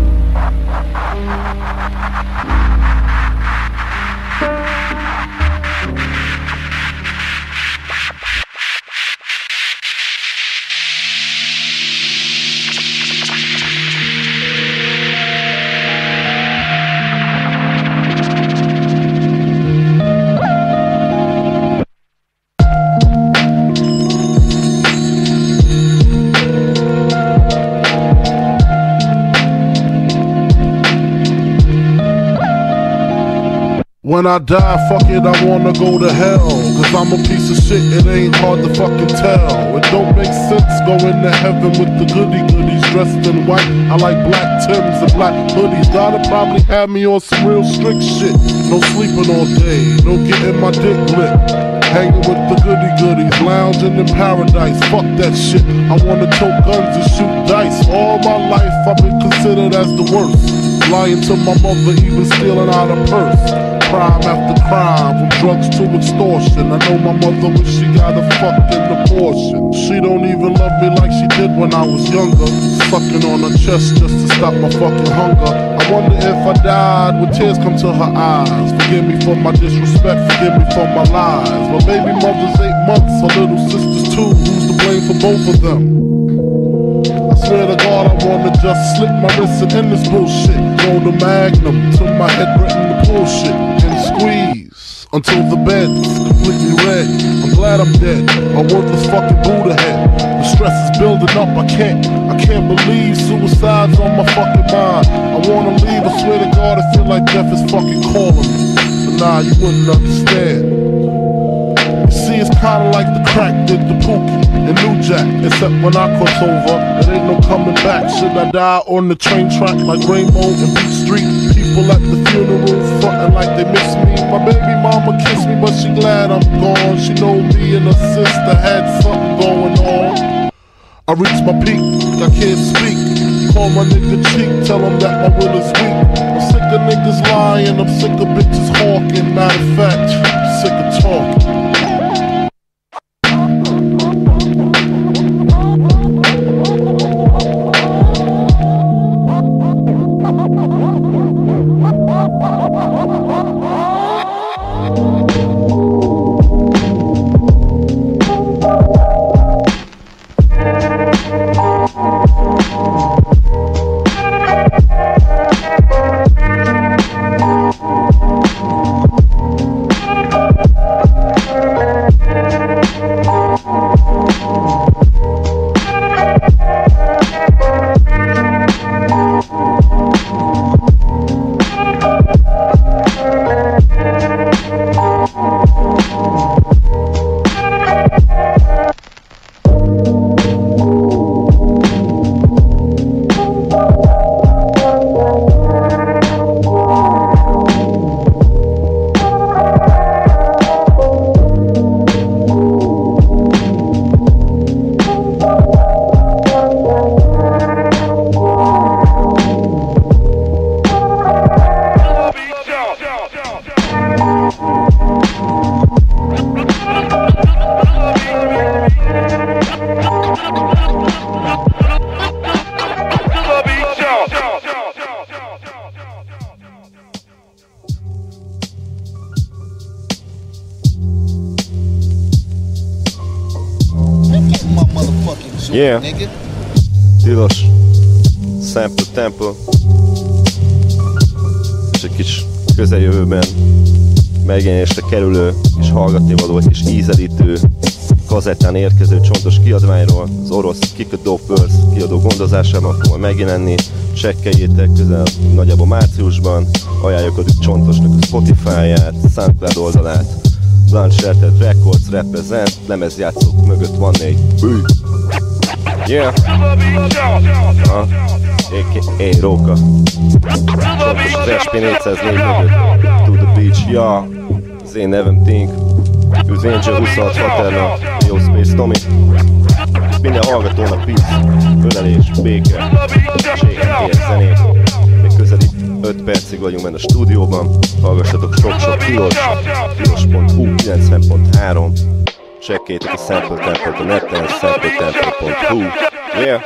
Speaker 17: When I die, fuck it, I wanna go to hell. Cause I'm a piece of shit, it ain't hard to fucking tell. It don't make sense going to heaven with the goody-goodies dressed in white. I like black Timbs and black hoodies. Gotta probably have me on some real strict shit. No sleeping all day, no getting my dick lit. Hanging with the goody-goodies, lounging in paradise. Fuck that shit, I wanna tote guns and shoot dice. All my life I've been considered as the worst. Lying to my mother, even stealing out a purse. Crime after crime, from drugs to extortion. I know my mother wish she got a fucking abortion. She don't even love me like she did when I was younger. Sucking on her chest just to stop my fucking hunger. I wonder if I died, would tears come to her eyes? Forgive me for my disrespect, forgive me for my lies. My baby mother's 8 months, her little sister's 2. Who's to blame for both of them? I swear to God, I wanna just slit my wrist and end this bullshit. Roll the magnum till my head written the bullshit. Squeeze until the bed's completely red. I'm glad I'm dead, a worthless fucking Buddha head. The stress is building up, I can't believe suicide's on my fucking mind. I wanna leave, I swear to God, I feel like death is fucking calling me. But nah, you wouldn't understand. You see, it's kinda like the crack did the Pookie and New Jack. Except when I cross over, there ain't no coming back. Should I die on the train track like Rainbow and Beat Street? People at the funeral frontin' like they miss me. My baby mama kissed me, but she glad I'm gone. She know me and her sister had something going on. I reached my peak, I can't speak. Call my nigga cheek, tell him that my will is weak. I'm sick of niggas lying, I'm sick of bitches hawking. Matter of fact, sick of talking.
Speaker 1: Yeah. Tilos. Sample Temple. És egy kis közeljövőben megjelenésre kerülő és hallgatnivaló és ízelítő kazettán érkező csontos kiadványról, az orosz Kick a Dope Worlds kiadó gondozásában fog majd megjelenni. Csekkeljétek közel nagyjából márciusban, ajánljuk adjuk Csontosnak a Spotify-ját, SoundCloud oldalát, Blunt Sheltered Records represent, lemezjátszók mögött van egy bű. Yeah! A.k.a. Róka. Csontos az SP404 mögött. To the beach, ja! Az én nevem Tink. Use Angel 26 Haterna, Yo Space Tommy. Minden hallgatónak peace, ölelés, béke, CNTS zenét. Még közeli 5 percig vagyunk benne a stúdióban. Hallgassatok sok-sok tilos.hu 90.3. Csekkétek a Sample Temple-t a neten, sampletemple.hu. Yeah!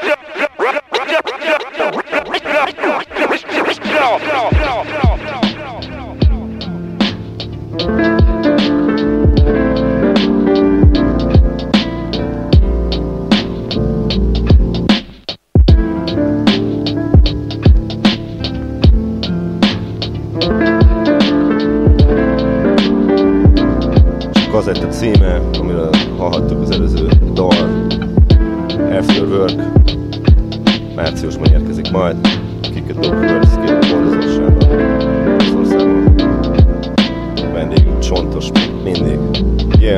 Speaker 1: Kazetta címe, amiről hallhattuk az előző dal, After Work, márciusban érkezik majd, Kick a Dope Worlds gondozásában, az országban. Vendégünk Csontos mindig. Yeah!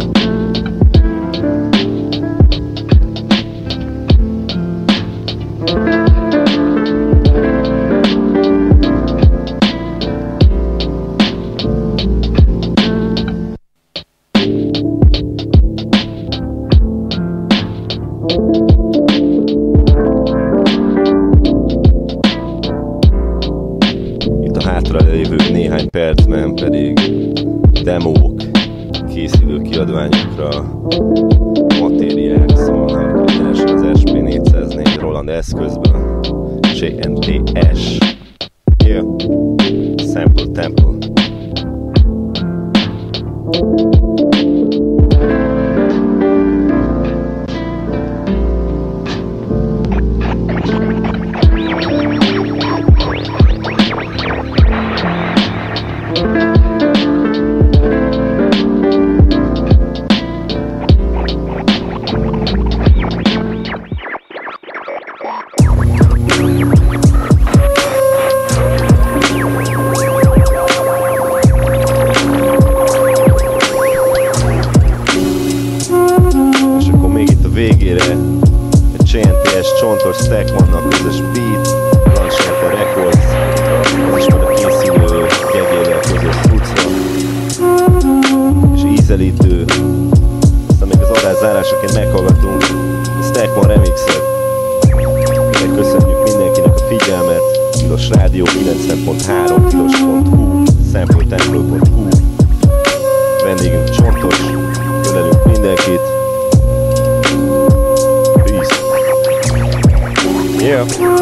Speaker 1: Néhány percben pedig demók, készülő kiadványokra, matériák szólnak, egyenesen az SP404 Roland eszközből, CNTS, yeah. Sample Temple. Csontos stack vannak, közös beat, Blunt Sheltered Records, az is van a készülő gegével közös cuccra, és ízelítő. Aztán még az adás zárásaként meghallgatunk a Stackman remixet. Köszönjük mindenkinek a figyelmet, Tilos Rádió 90.3, tilos.hu, sampletemple.hu. Vendégünk Csontos, ölelünk mindenkit. Yeah.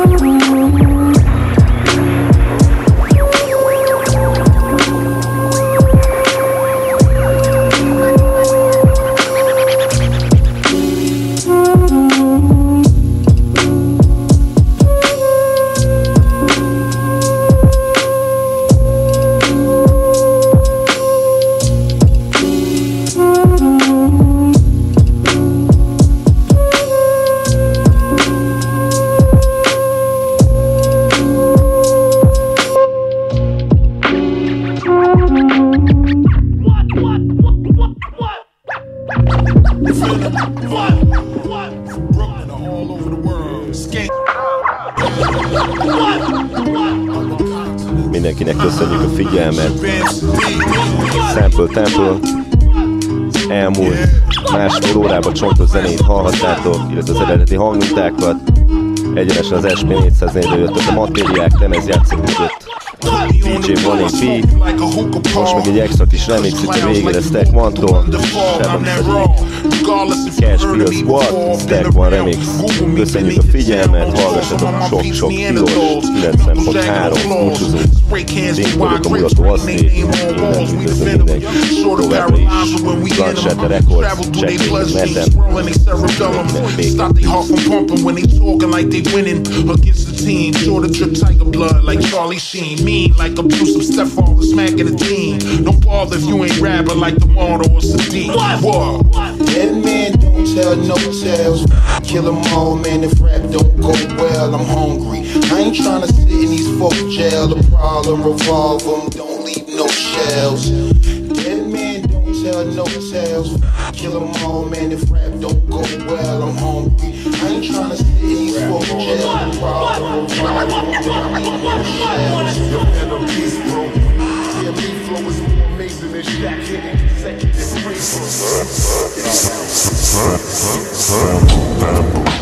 Speaker 1: Mindenkinek köszönjük a figyelmet. Sample Temple. Az elmúlt másfél órában Csontos zenét hallhattátok, illetve az eredeti hangmintákat. Egyenesen az SP404-ről jöttek a matériák, lemezjátszók mögött. DJ Bonnie P. Most meg egy extra kis remix itt a végére Stack One-tól, sebben pedig Cash Bill Squad, Stack One Remix. Köszönjük a figyelmet, hallgassatok sok-sok tilos 90.3 búcsúzó. Link vagyok a mulató Aszti, innen üdvözlöm mindenki. Továbbra is Gunshot Records, csekkék neten.
Speaker 8: Stop they heart from pumping when they talking like they winning against the team. Sure to drip tiger blood like Charlie Sheen. Mean like abusive stepfather smacking a teen. Don't bother if you ain't rapping like the Mardo or Sadiq. What?
Speaker 14: Dead man don't tell no tales. Kill them all, man, if rap don't go well. I'm hungry. I ain't tryna sit in these folk jail. The problem revolve them, don't leave no shells. Dead man don't tell no tales. Kill them all, man, if rap don't go well. I'm hungry. I ain't tryna sit in these folk jail. The problem revolve them, don't leave no shells.
Speaker 8: Yeah, beat flow is more amazing than Shaq hitting consecutive free throws.